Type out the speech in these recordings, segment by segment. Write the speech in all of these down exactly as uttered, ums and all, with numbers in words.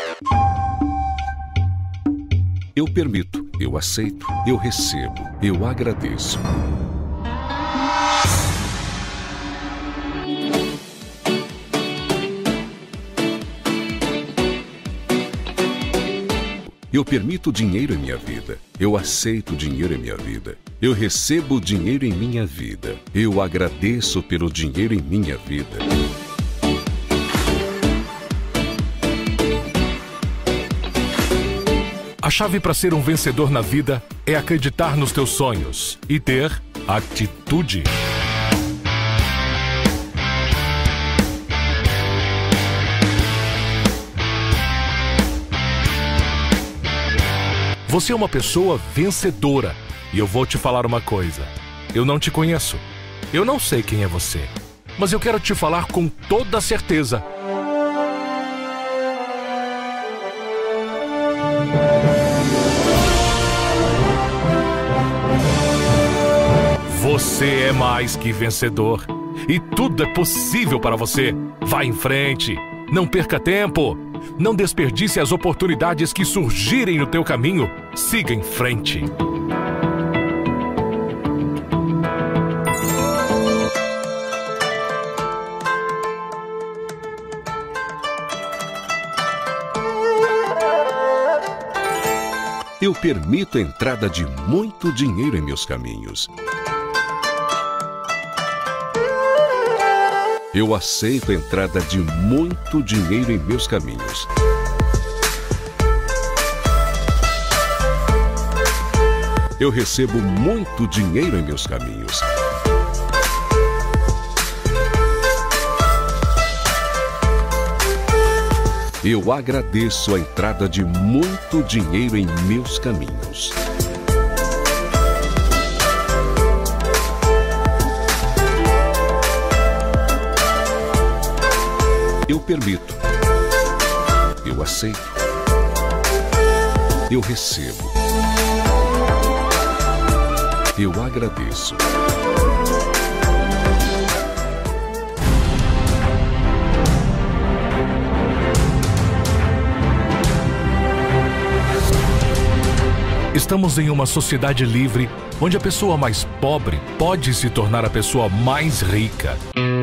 Eu permito, eu aceito, eu recebo, eu agradeço. Eu permito dinheiro em minha vida. Eu aceito dinheiro em minha vida. Eu recebo dinheiro em minha vida. Eu agradeço pelo dinheiro em minha vida. A chave para ser um vencedor na vida é acreditar nos teus sonhos e ter atitude. Você é uma pessoa vencedora e eu vou te falar uma coisa. Eu não te conheço. Eu não sei quem é você, mas eu quero te falar com toda certeza. Você é mais que vencedor e tudo é possível para você. Vá em frente, não perca tempo, não desperdice as oportunidades que surgirem no teu caminho. Siga em frente. Eu permito a entrada de muito dinheiro em meus caminhos. Eu aceito a entrada de muito dinheiro em meus caminhos. Eu recebo muito dinheiro em meus caminhos. Eu agradeço a entrada de muito dinheiro em meus caminhos. Eu permito, eu aceito, eu recebo, eu agradeço. Estamos em uma sociedade livre, onde a pessoa mais pobre pode se tornar a pessoa mais rica.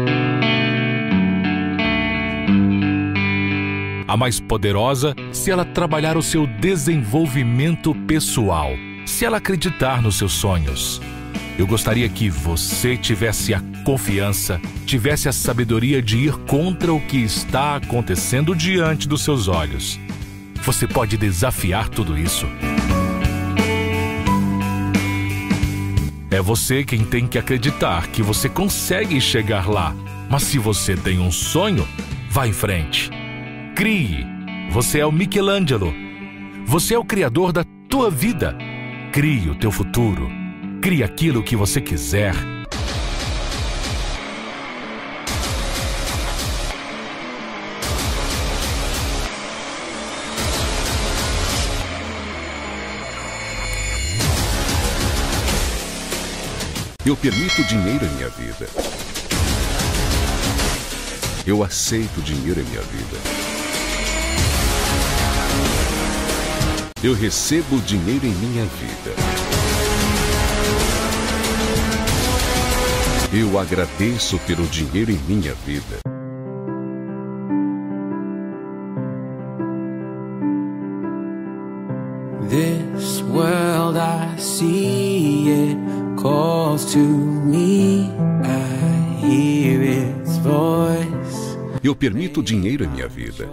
A mais poderosa, se ela trabalhar o seu desenvolvimento pessoal, se ela acreditar nos seus sonhos. Eu gostaria que você tivesse a confiança, tivesse a sabedoria de ir contra o que está acontecendo diante dos seus olhos. Você pode desafiar tudo isso. É você quem tem que acreditar que você consegue chegar lá. Mas se você tem um sonho, vá em frente. Crie. Você é o Michelangelo. Você é o criador da tua vida. Crie o teu futuro. Crie aquilo que você quiser. Eu permito dinheiro em minha vida. Eu aceito dinheiro em minha vida. Eu recebo dinheiro em minha vida. Eu agradeço pelo dinheiro em minha vida. This world I see it calls to me. I hear its voice. Eu permito dinheiro em minha vida.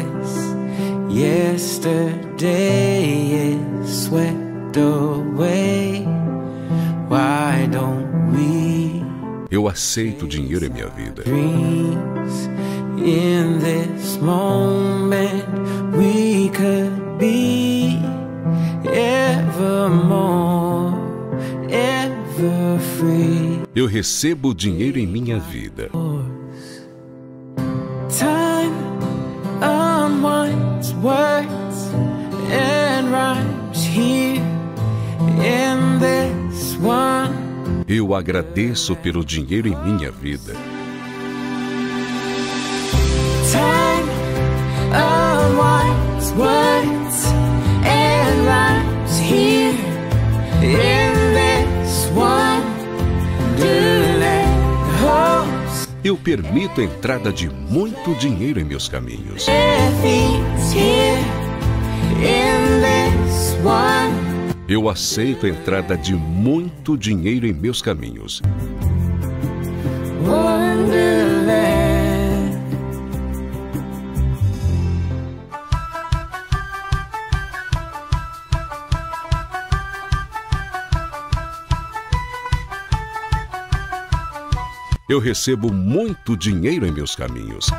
Yesterday is swept away. Why don't we? Eu aceito dinheiro em minha vida. Dreams in this moment we could be evermore, ever free. Eu recebo dinheiro em minha vida. Time unwinds words and rhymes here in this one. Eu agradeço pelo dinheiro em minha vida. Time unwinds permito a entrada de muito dinheiro em meus caminhos. Everything's here in this one. Eu aceito a entrada de muito dinheiro em meus caminhos. Wonderland. Eu recebo muito dinheiro em meus caminhos.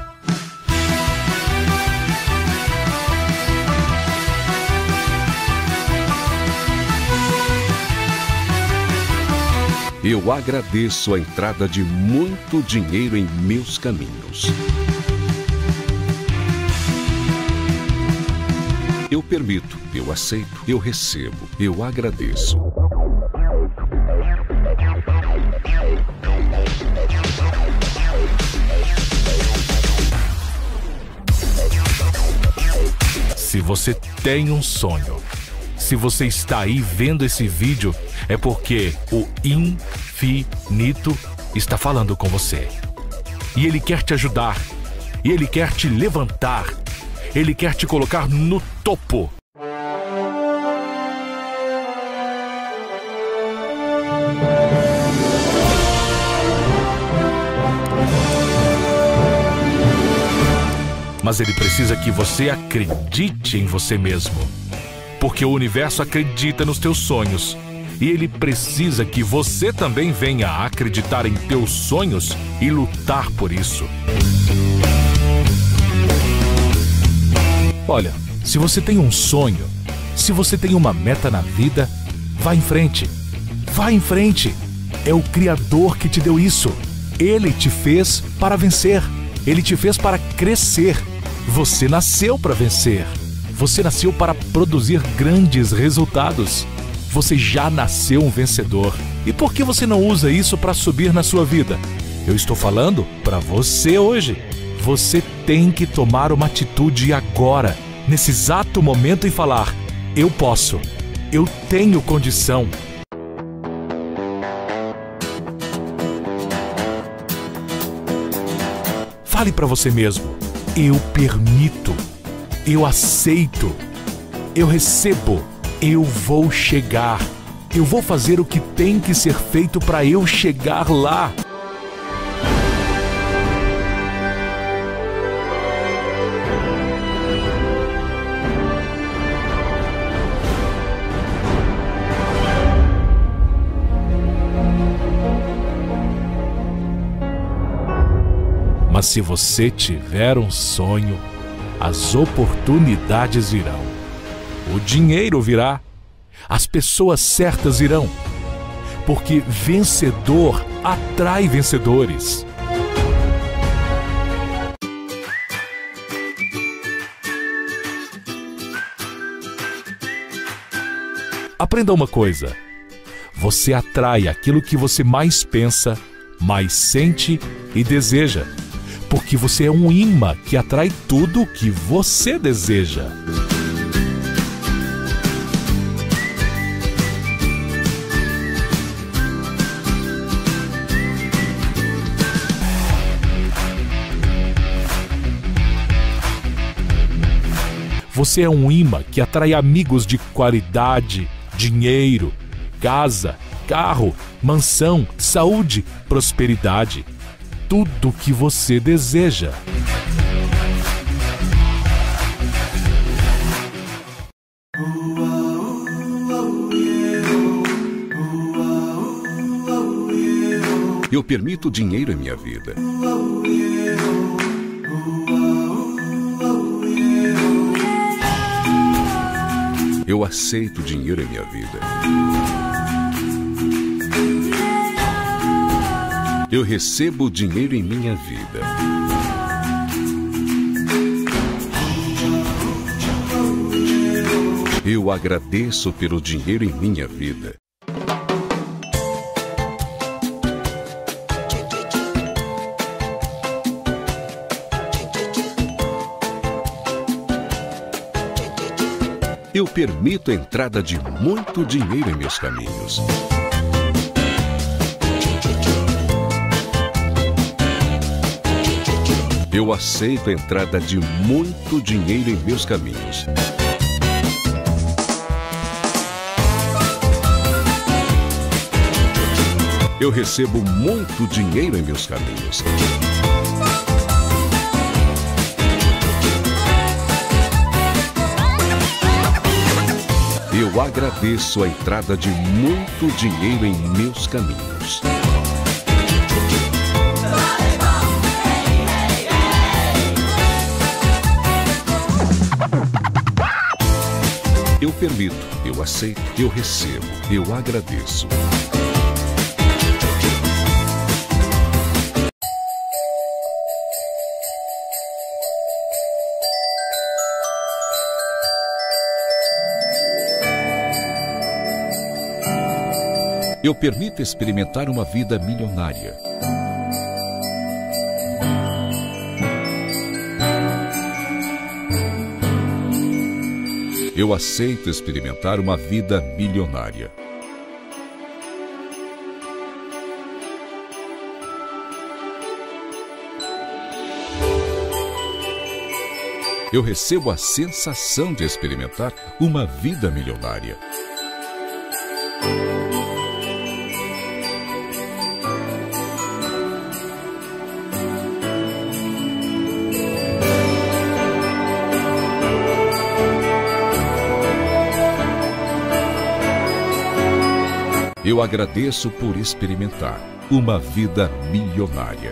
Eu agradeço a entrada de muito dinheiro em meus caminhos. Eu permito, eu aceito, eu recebo, eu agradeço. Se você tem um sonho, se você está aí vendo esse vídeo, é porque o infinito está falando com você. E ele quer te ajudar, e ele quer te levantar, ele quer te colocar no topo. Mas ele precisa que você acredite em você mesmo. Porque o universo acredita nos teus sonhos. E ele precisa que você também venha a acreditar em teus sonhos e lutar por isso. Olha, se você tem um sonho, se você tem uma meta na vida, vá em frente. Vá em frente. É o Criador que te deu isso. Ele te fez para vencer. Ele te fez para crescer. Você nasceu para vencer. Você nasceu para produzir grandes resultados. Você já nasceu um vencedor. E por que você não usa isso para subir na sua vida? Eu estou falando para você hoje. Você tem que tomar uma atitude agora, nesse exato momento, e falar: eu posso, eu tenho condição. Fale para você mesmo: eu permito, eu aceito, eu recebo, eu vou chegar, eu vou fazer o que tem que ser feito para eu chegar lá. Mas se você tiver um sonho, as oportunidades virão. O dinheiro virá. As pessoas certas irão. Porque vencedor atrai vencedores. Aprenda uma coisa. Você atrai aquilo que você mais pensa, mais sente e deseja. Porque você é um imã que atrai tudo o que você deseja. Você é um imã que atrai amigos de qualidade, dinheiro, casa, carro, mansão, saúde, prosperidade. Tudo o que você deseja. Eu permito dinheiro em minha vida. Eu aceito dinheiro em minha vida. Eu recebo dinheiro em minha vida. Eu agradeço pelo dinheiro em minha vida. Eu permito a entrada de muito dinheiro em meus caminhos. Eu aceito a entrada de muito dinheiro em meus caminhos. Eu recebo muito dinheiro em meus caminhos. Eu agradeço a entrada de muito dinheiro em meus caminhos. Eu permito, eu aceito, eu recebo, eu agradeço. Eu permito experimentar uma vida milionária. Eu aceito experimentar uma vida milionária. Eu recebo a sensação de experimentar uma vida milionária. Eu agradeço por experimentar uma vida milionária.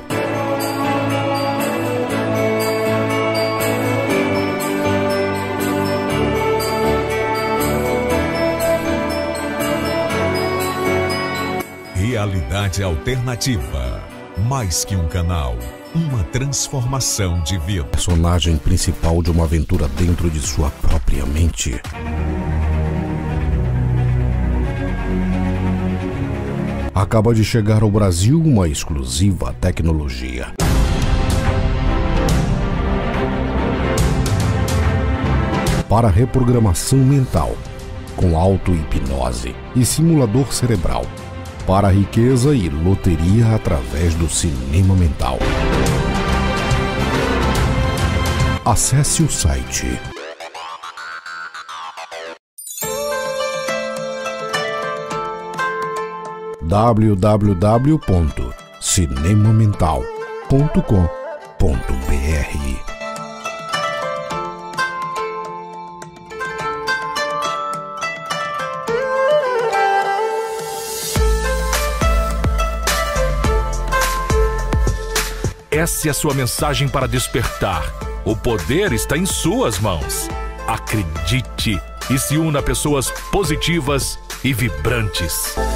Realidade alternativa. Mais que um canal, uma transformação de vida. Personagem principal de uma aventura dentro de sua própria mente. Acaba de chegar ao Brasil uma exclusiva tecnologia. Para reprogramação mental, com auto-hipnose e simulador cerebral. Para riqueza e loteria através do cinema mental. Acesse o site w w w ponto cinema mental ponto com ponto b r. Essa é a sua mensagem para despertar. O poder está em suas mãos. Acredite e se una a pessoas positivas e vibrantes.